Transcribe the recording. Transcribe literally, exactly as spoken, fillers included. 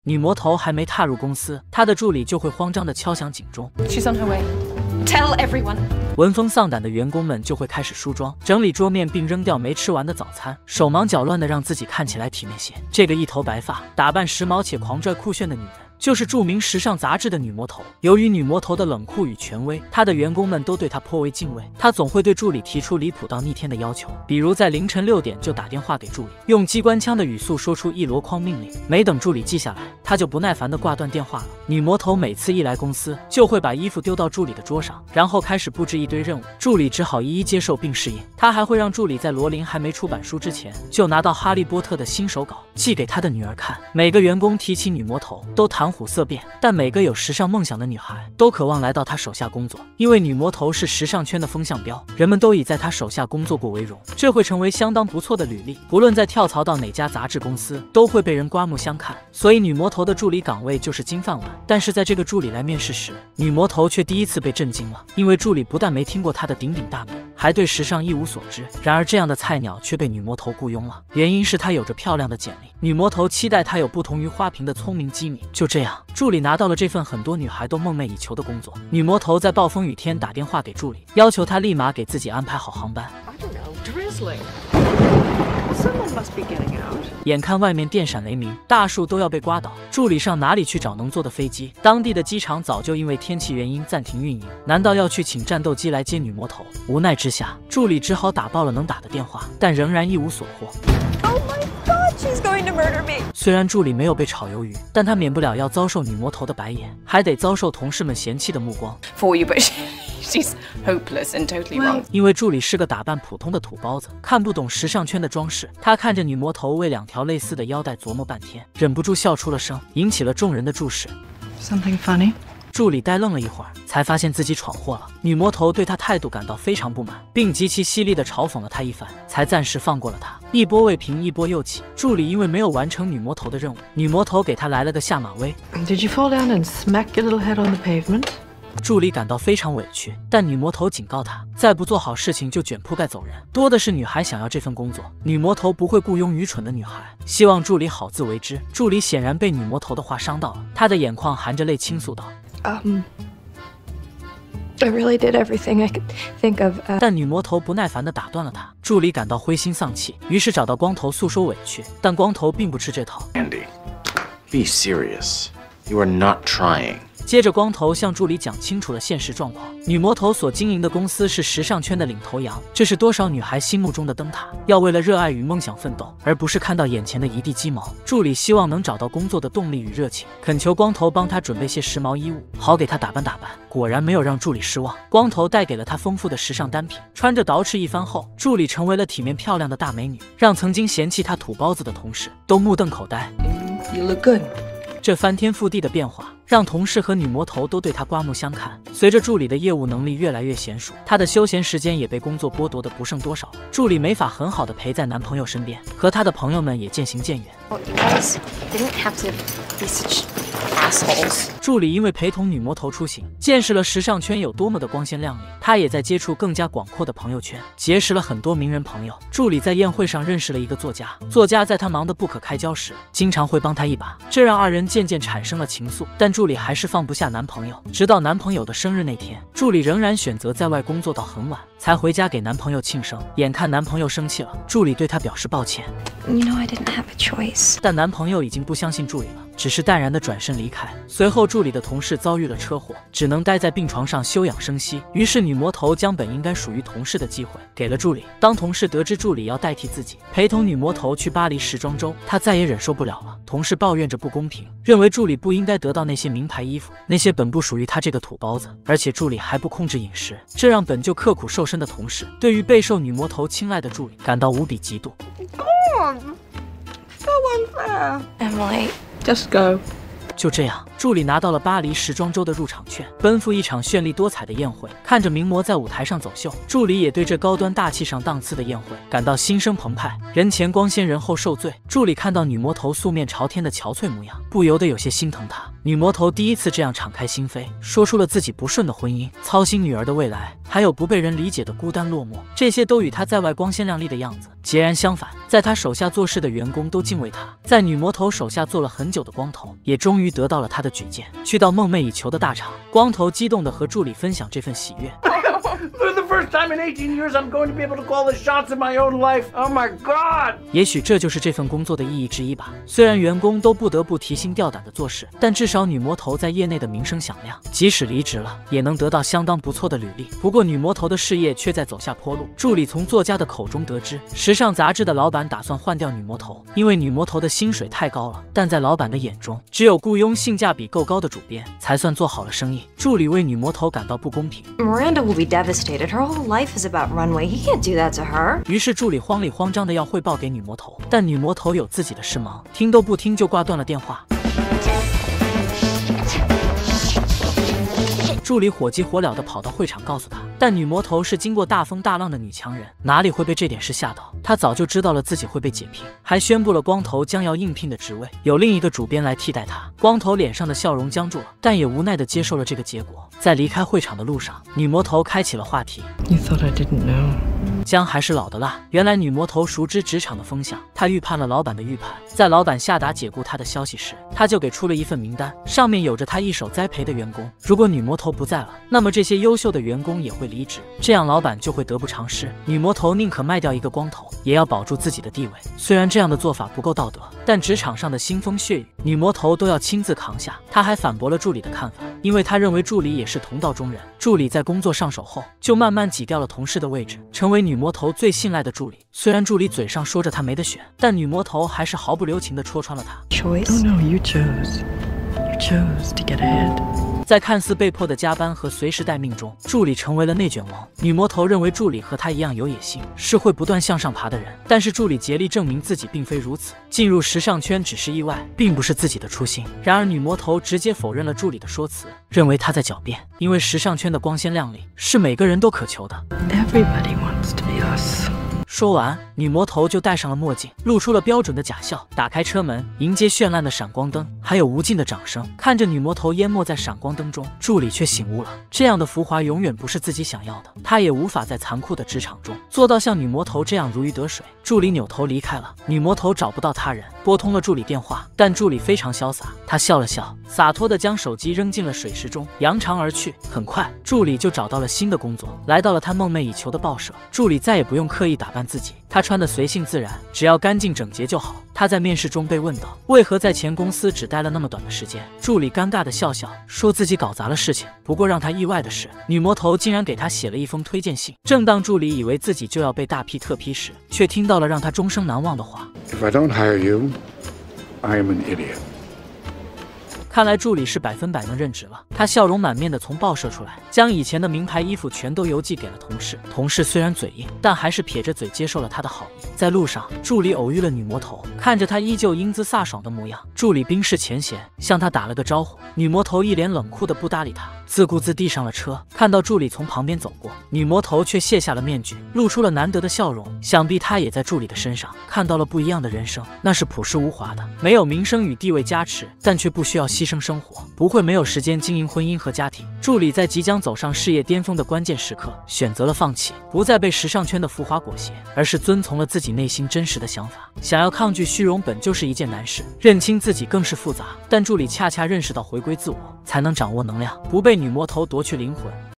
女魔头还没踏入公司，她的助理就会慌张地敲响警钟。 She's on her way. Tell everyone. 闻风丧胆的员工们就会开始梳妆、整理桌面，并扔掉没吃完的早餐，手忙脚乱的让自己看起来体面些。这个一头白发、打扮时髦且狂拽酷炫的女人，就是著名时尚杂志的女魔头。由于女魔头的冷酷与权威，她的员工们都对她颇为敬畏。她总会对助理提出离谱到逆天的要求，比如在凌晨六点就打电话给助理，用机关枪的语速说出一箩筐命令，没等助理记下来，她就不耐烦地挂断电话了。女魔头每次一来公司，就会把衣服丢到助理的桌上，然后开始布置一堆任务，助理只好一一接受并适应。她还会让助理在罗琳还没出版书之前，就拿到哈利波特的新手稿寄给她的女儿看。每个员工提起女魔头都谈虎色变，但每个有时尚梦想的女孩都渴望来到她手下工作，因为女魔头是时尚圈的风向标，人们都以在她手下工作过为荣，这会成为相当不错的履历。不论在跳槽到哪家杂志公司，都会被人刮目相看。所以女魔头的助理岗位就是金饭碗。但是在这个助理来面试时，女魔头却第一次被震惊了，因为助理不但没听过她的鼎鼎大名，还对时尚一无所知。然而这样的菜鸟却被女魔头雇佣了，原因是她有着漂亮的简历。女魔头期待她有不同于花瓶的聪明机敏。就这样，助理拿到了这份很多女孩都梦寐以求的工作。女魔头在暴风雨天打电话给助理，要求他立马给自己安排好航班。眼看外面电闪雷鸣，大树都要被刮倒，助理上哪里去找能坐的飞机？当地的机场早就因为天气原因暂停运营，难道要去请战斗机来接女魔头？无奈之下，助理只好打爆了能打的电话，但仍然一无所获。 Oh my God, she's going to murder me. 虽然助理没有被炒鱿鱼，但他免不了要遭受女魔头的白眼，还得遭受同事们嫌弃的目光。 For you, but she's hopeless and totally wrong. 因为助理是个打扮普通的土包子，看不懂时尚圈的装饰。他看着女魔头为两条类似的腰带琢磨半天，忍不住笑出了声，引起了众人的注视。 Something funny? 助理呆愣了一会儿，才发现自己闯祸了。女魔头对他态度感到非常不满，并极其犀利地嘲讽了他一番，才暂时放过了他。一波未平，一波又起。助理因为没有完成女魔头的任务，女魔头给他来了个下马威。 Did you fall down and smack your little head on the pavement? 助理感到非常委屈，但女魔头警告他，再不做好事情就卷铺盖走人。多的是女孩想要这份工作，女魔头不会雇佣愚蠢的女孩，希望助理好自为之。助理显然被女魔头的话伤到了，他的眼眶含着泪倾诉道。 Um, I really did everything I could think of. Uh... 但女魔头不耐烦地打断了他，助理感到灰心丧气，于是找到光头诉说委屈，但光头并不吃这套。 Andy, be serious. You are not trying. 接着，光头向助理讲清楚了现实状况。女魔头所经营的公司是时尚圈的领头羊，这是多少女孩心目中的灯塔，要为了热爱与梦想奋斗，而不是看到眼前的一地鸡毛。助理希望能找到工作的动力与热情，恳求光头帮他准备些时髦衣物，好给他打扮打扮。果然没有让助理失望，光头带给了他丰富的时尚单品。穿着捯饬一番后，助理成为了体面漂亮的大美女，让曾经嫌弃她土包子的同事都目瞪口呆。 You look good. 这翻天覆地的变化，让同事和女魔头都对他刮目相看。随着助理的业务能力越来越娴熟，他的休闲时间也被工作剥夺的不剩多少了。助理没法很好的陪在男朋友身边，和他的朋友们也渐行渐远。助理因为陪同女魔头出行，见识了时尚圈有多么的光鲜亮丽，他也在接触更加广阔的朋友圈，结识了很多名人朋友。助理在宴会上认识了一个作家，作家在他忙得不可开交时，经常会帮他一把，这让二人渐渐产生了情愫。但助理还是放不下男朋友，直到男朋友的生日那天，助理仍然选择在外工作到很晚，才回家给男朋友庆生。眼看男朋友生气了，助理对他表示抱歉。 You know I didn't have a choice. 但男朋友已经不相信助理了，只是淡然地转身离开。随后助理的同事遭遇了车祸，只能待在病床上休养生息。于是女魔头将本应该属于同事的机会给了助理。当同事得知助理要代替自己陪同女魔头去巴黎时装周，他再也忍受不了了。同事抱怨着不公平，认为助理不应该得到那些名牌衣服，那些本不属于他这个土包子，而且助理还不控制饮食，这让本就刻苦瘦身的同事对于备受女魔头青睐的助理感到无比嫉妒。 So unfair. Emily, just go. 就这样，助理拿到了巴黎时装周的入场券，奔赴一场绚丽多彩的宴会。看着名模在舞台上走秀，助理也对这高端大气上档次的宴会感到心生澎湃。人前光鲜，人后受罪。助理看到女魔头素面朝天的憔悴模样，不由得有些心疼她。 女魔头第一次这样敞开心扉，说出了自己不顺的婚姻、操心女儿的未来，还有不被人理解的孤单落寞，这些都与她在外光鲜亮丽的样子截然相反。在她手下做事的员工都敬畏她，在女魔头手下做了很久的光头，也终于得到了她的举荐，去到梦寐以求的大厂。光头激动地和助理分享这份喜悦。 For the first time in eighteen years, I'm going to be able to call the shots in my own life. Oh my god! 也许这就是这份工作的意义之一吧。虽然员工都不得不提心吊胆地做事，但至少女魔头在业内的名声响亮，即使离职了，也能得到相当不错的履历。不过女魔头的事业却在走下坡路。助理从作家的口中得知，时尚杂志的老板打算换掉女魔头，因为女魔头的薪水太高了。但在老板的眼中，只有雇佣性价比够高的主编，才算做好了生意。助理为女魔头感到不公平。 Miranda will be devastated. Her whole life is about runway. He can't do that to her. 于是助理慌里慌张的要汇报给女魔头，但女魔头有自己的事忙，听都不听就挂断了电话。助理火急火燎地跑到会场告诉他，但女魔头是经过大风大浪的女强人，哪里会被这点事吓到？她早就知道了自己会被解聘，还宣布了光头将要应聘的职位，有另一个主编来替代他。光头脸上的笑容僵住了，但也无奈地接受了这个结果。在离开会场的路上，女魔头开启了话题。 You thought I didn't know. 姜还是老的辣。原来女魔头熟知职场的风向，她预判了老板的预判。在老板下达解雇她的消息时，她就给出了一份名单，上面有着她一手栽培的员工。如果女魔头不在了，那么这些优秀的员工也会离职，这样老板就会得不偿失。女魔头宁可卖掉一个光头，也要保住自己的地位。虽然这样的做法不够道德，但职场上的腥风血雨，女魔头都要亲自扛下。她还反驳了助理的看法，因为她认为助理也是同道中人。助理在工作上手后，就慢慢挤掉了同事的位置，成为女魔头最信赖的助理。虽然助理嘴上说着他没得选，但女魔头还是毫不留情地戳穿了他。 Oh no, you chose. You chose to get ahead. 在看似被迫的加班和随时待命中，助理成为了内卷王。女魔头认为助理和她一样有野心，是会不断向上爬的人，但是助理竭力证明自己并非如此。进入时尚圈只是意外，并不是自己的初心。然而女魔头直接否认了助理的说辞，认为他在狡辩，因为时尚圈的光鲜亮丽是每个人都渴求的。 Everybody wants to be us. 说完，女魔头就戴上了墨镜，露出了标准的假笑，打开车门，迎接绚烂的闪光灯，还有无尽的掌声。看着女魔头淹没在闪光灯中，助理却醒悟了，这样的浮华永远不是自己想要的，他也无法在残酷的职场中做到像女魔头这样如鱼得水。助理扭头离开了，女魔头找不到他人，拨通了助理电话，但助理非常潇洒，他笑了笑，洒脱地将手机扔进了水池中，扬长而去。很快，助理就找到了新的工作，来到了他梦寐以求的报社。助理再也不用刻意打扮自己，他穿得随性自然，只要干净整洁就好。他在面试中被问到为何在前公司只待了那么短的时间，助理尴尬地笑笑，说自己搞砸了事情。不过让他意外的是，女魔头竟然给他写了一封推荐信。正当助理以为自己就要被大批特批时，却听到了让他终生难忘的话 If I don't hire you, I am an idiot. 看来助理是百分百能任职了。他笑容满面地从报社出来，将以前的名牌衣服全都邮寄给了同事。同事虽然嘴硬，但还是撇着嘴接受了他的好意。在路上，助理偶遇了女魔头，看着她依旧英姿飒爽的模样，助理冰释前嫌，向她打了个招呼。女魔头一脸冷酷地不搭理他，自顾自地上了车。看到助理从旁边走过，女魔头却卸下了面具，露出了难得的笑容。想必她也在助理的身上看到了不一样的人生，那是朴实无华的，没有名声与地位加持，但却不需要牺牲生活，不会没有时间经营婚姻和家庭。助理在即将走上事业巅峰的关键时刻，选择了放弃，不再被时尚圈的浮华裹挟，而是遵从了自己内心真实的想法。想要抗拒虚荣本就是一件难事，认清自己更是复杂，但助理恰恰认识到回归自我，才能掌握能量，不被女魔头夺去灵魂。